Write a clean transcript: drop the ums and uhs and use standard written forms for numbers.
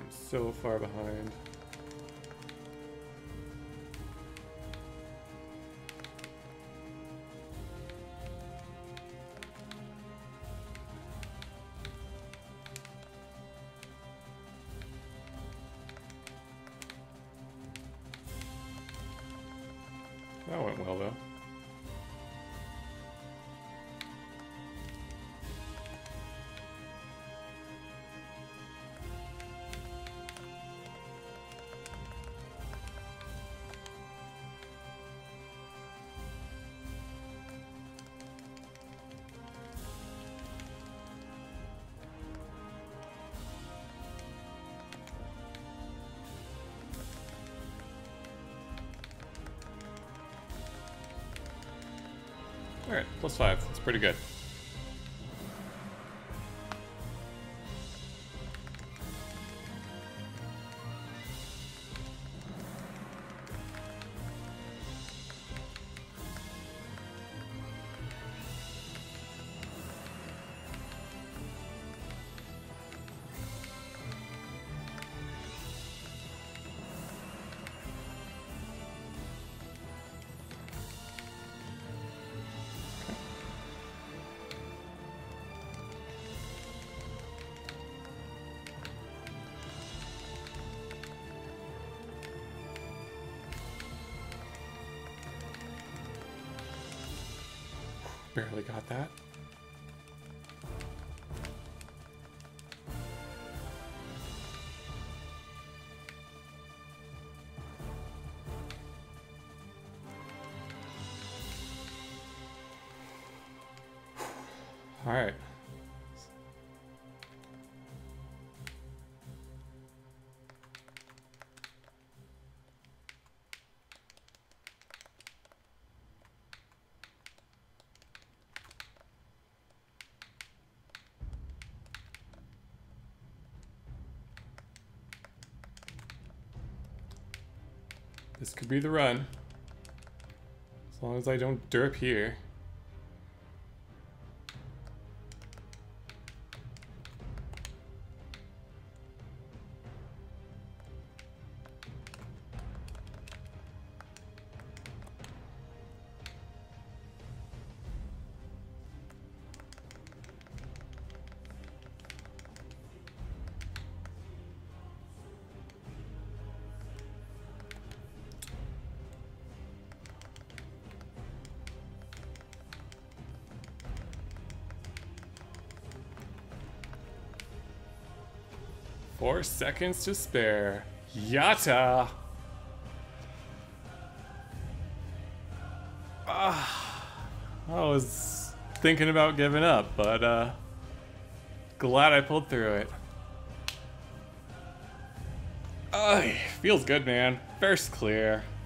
So far behind. That went well though. Alright, +5. That's pretty good. Barely got that. All right. This could be the run. As long as I don't derp here. Four seconds to spare. Yatta! I was thinking about giving up, but glad I pulled through it. Feels good, man. First clear.